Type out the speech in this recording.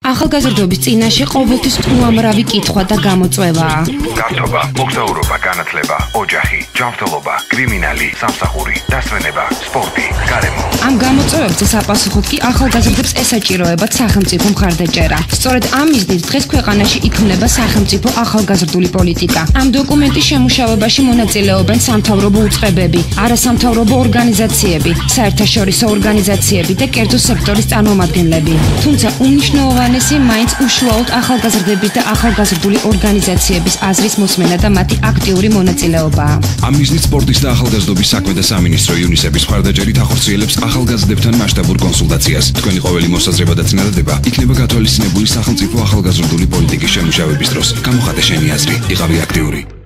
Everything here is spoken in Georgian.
ახალგაზრდობის წინაშე ყოველთვის უამრავი კითხვა და გამოწვევაა. გართობა, მოგზაურობა, განათლება, ოჯახი, ჯანმრთელობა, კრიმინალი, სამსახური, დასვენება, სპორტი, გარემო. ამ გამოწვევებზე საპასუხოდ კი ახალგაზრდებს ესაჭიროებათ სახელმწიფო მხარდაჭერა. სწორედ ამ მიზნით დღეს ქვეყანაში იქმნება სახელმწიფო ახალგაზრდული პოლიტიკა. ამ დოკუმენტის შემუშავებაში მონაწილეობენ სამთავრობო უწყებები, არასამთავრობო ორგანიზაციები, საერთაშორისო ორგანიზაციები და კერძო სექტორის წარმომადგენლები. თუმცა უმნიშვნელოვანესი მაინც უშუალოდ ახალგაზრდების და ახალგაზრდული ორგანიზაციების აზრის მოსმენა და მათი აქტიური მონაწილეობაა. ამ მიზნით სპორტის და ახალგაზრდობის საქმე და სამინისტრო იუნისეფის მხარდაჭერით ახორციელებს ახალგაზრდებთან მასშტაბურ კონსულტაციას. თქვენი ყოველი მოსაზრება და წინადადება იქნება გათვალისწინებული სახელმწიფო ახალგაზრდული პოლიტიკის შემუშავების დროს. გამოხატე შენი აზრი, იყავი აქტიური.